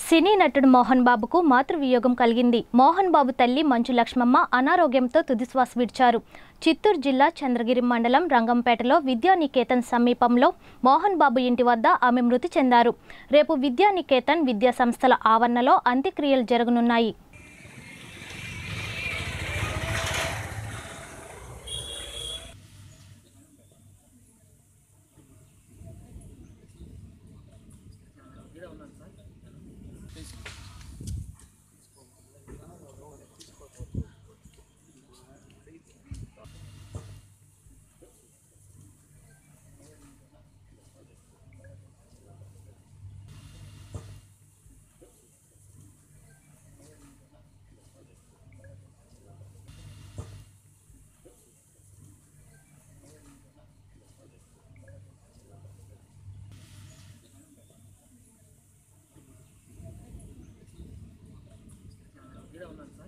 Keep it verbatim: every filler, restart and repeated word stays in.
సినీ నటుడు మోహన్ బాబుకు మాతృవియోగం కలిగింది. మోహన్ బాబు తల్లి మంచు లక్ష్మమ్మ అనారోగ్యంతో తుదిశ్వాస విడిచారు. చిత్తూరు జిల్లా చంద్రగిరి మండలం రంగంపేటలో విద్యానికేతన్ సమీపంలో మోహన్ బాబు ఇంటి వద్ద ఆమె మృతి చెందారు. రేపు విద్యానికేతన్ విద్యా సంస్థల ఆవరణలో అంత్యక్రియలు జరగనున్నాయి. Tidak